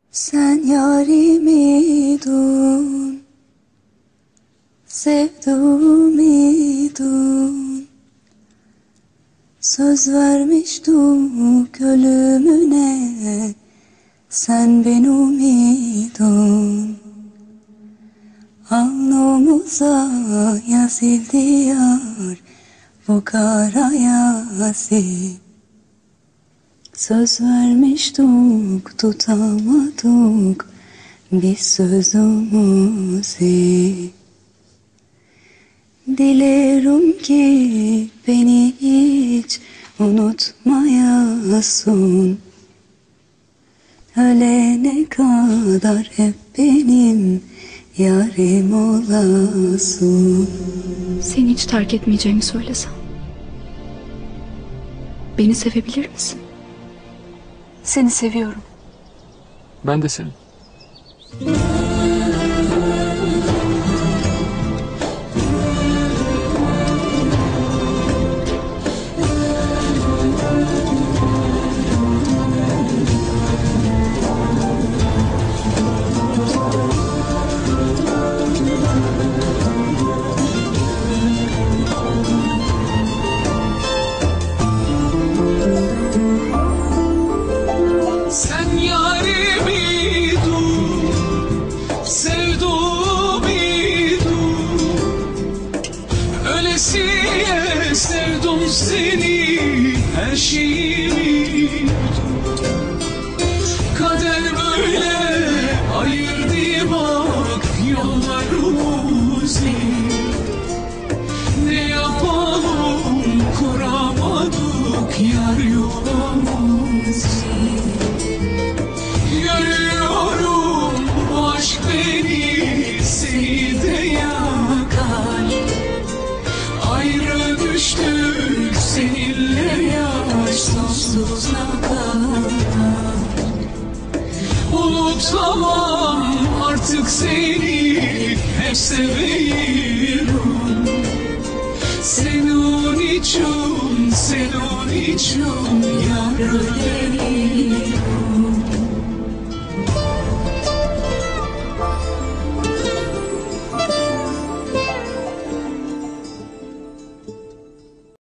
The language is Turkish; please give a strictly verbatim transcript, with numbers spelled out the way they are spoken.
Sen yarimiydin, sevduğumiydin. Söz vermiştik ölümüne, sen benimydin. Alnımıza yazıldı yar bu kara yazı. Söz vermiştik, tutamadık biz sözümüzü. Dilerim ki beni hiç unutmayasın. Ölene kadar hep benim yarim olasın. Seni hiç terk etmeyeceğimi söylesem. Beni sevebilir misin? Seni seviyorum. Ben de seni. Sen yarimiydin, sevduğumiydin. Ölesiye sevdim seni, her şeyimiydin. Kader böyle ayırdı bak yollarımızı. Ne yapalım kuramadık yar yolumuzu. Görüyorum bu aşk beni, seni de yakar. Ayrı düştük seninle yaş sonsuza kadar. Unutamam artık seni, hep seviyorum. Senin için, senin için yar öleyim.